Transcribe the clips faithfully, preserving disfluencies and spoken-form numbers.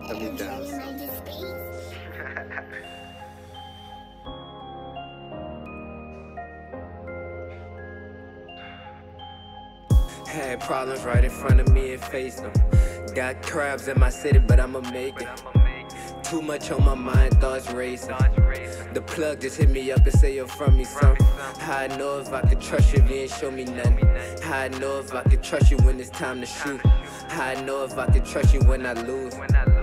Let me down. Had problems right in front of me and faced them. Got crabs in my city, but I'ma make it. Too much on my mind, thoughts racing. The plug just hit me up and say you're from me, son. How I know if I could trust you if you ain't show me nothing? How I know if I could trust you when it's time to shoot? How I know if I could trust you when I lose?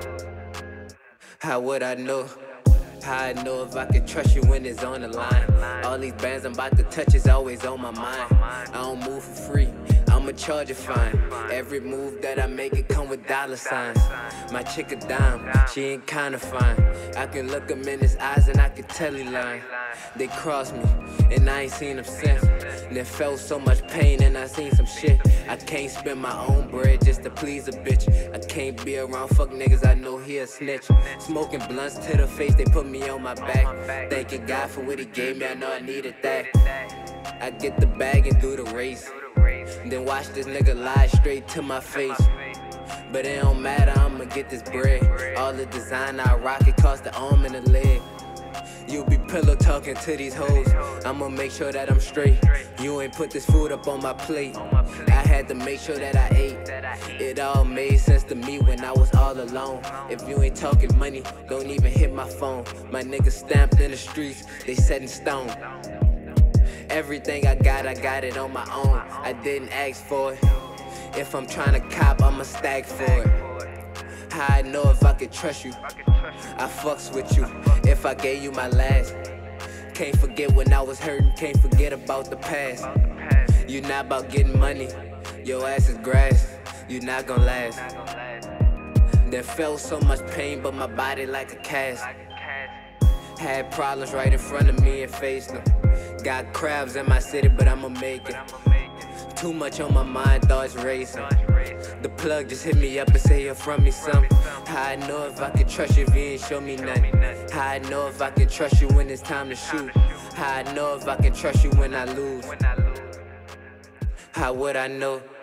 How would I know? How I know if I could trust you when it's on the line? All these bands I'm about to touch is always on my mind. I don't move for free, I'ma charge a fine. Every move that I make, it come with dollar signs. My chick a dime, she ain't kinda fine. I can look them in his eyes and I can tell he lying. They crossed me, and I ain't seen them since. They felt so much pain and I seen some shit. I can't spend my own bread just to please a bitch. I can't be around fuck niggas, I know he a snitch. Smoking blunts to the face, they put me on my back. Thanking God for what he gave me, I know I needed that. I get the bag and do the race, then watch this nigga lie straight to my face. But it don't matter, I'ma get this bread. All the design I rock, it cost the arm and the leg. You be pillow talking to these hoes, I'ma make sure that I'm straight. You ain't put this food up on my plate, I had to make sure that I ate. It all made sense to me when I was all alone. If you ain't talking money, don't even hit my phone. My niggas stamped in the streets, they set in stone. Everything I got, I got it on my own. I didn't ask for it. If I'm tryna cop, I'ma stack for it. How I know if I could trust you? I fucks with you if I gave you my last. Can't forget when I was hurting, can't forget about the past. You not about getting money, your ass is grass. You not gon' last. There felt so much pain, but my body like a cast. Had problems right in front of me and faced them. Got crabs in my city, but I'ma make it. Too much on my mind, thoughts racing. The plug just hit me up and say you're from me, son. How I know if I could trust you if you ain't show me nothing? How I know if I could trust you when it's time to shoot? How I know if I could trust you when I lose? How would I know?